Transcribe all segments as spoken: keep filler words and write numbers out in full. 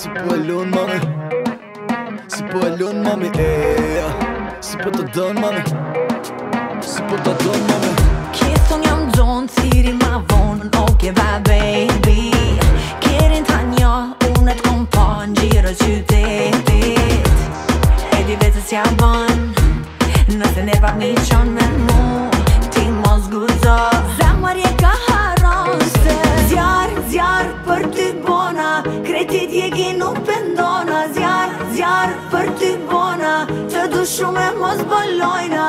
Si po e lun mami, si po e lun mami, e si po të don mami, si po të don mami. Kjeston jam zonë, thiri ma vonë, oke va baby. Kerin të njo, unë të kom po në gjiro qytetit. E di vetës ja bon, nëse nerva mi qon me mu, ti mos guzo. Zemër je ka haron se zjarë, zjarë për ty bona, kretit jegi nuk pendona. Zjarë, zjarë për ty bona, të du shumë e mos bolojna.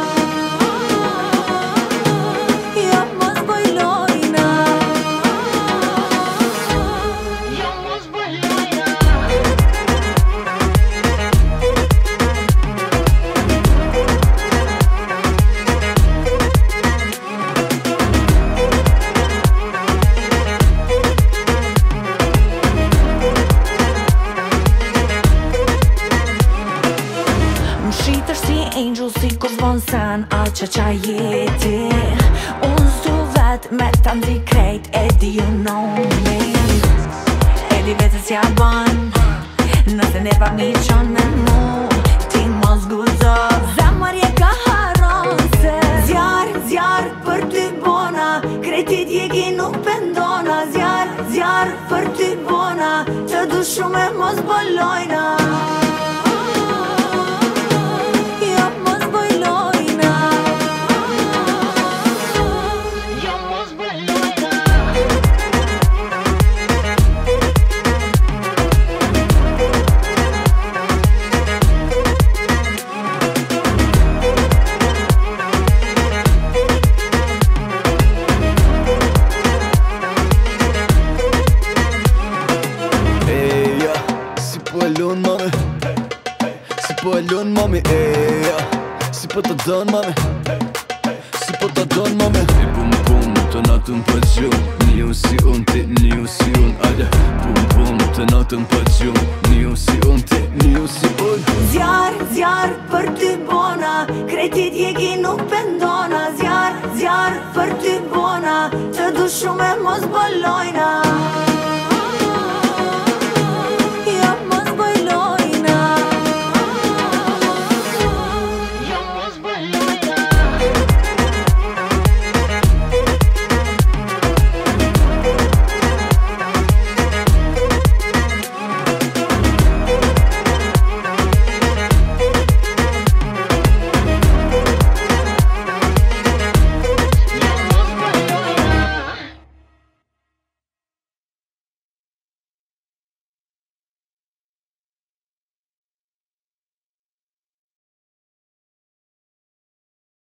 Shitër si angel, si kur zvon sen, a qa qa jeti. Unë s'du vet me të ndi krejt, e di you know me. E di vetës ja ban, nëse neva mi qon me mu, ti mos guzo. Zemër je ka haron se zjarë, zjarë për ty bona, kretit jegi nuk pendona. Zjarë, zjarë për ty bona, të du shumë e mos bolojna. Si po e lun mami, si po e lun mami, e si po të don mami, si po të don mami. E pum pum të natën për gjumë, një si unë ti, një si unë, ajde. Pum pum të natën për gjumë, një si unë ti, një si unë. Zjarë, zjarë për ty bona, kretit jegi nuk pendona. Zjarë, zjarë për ty bona, të du shumë e mos bolojna.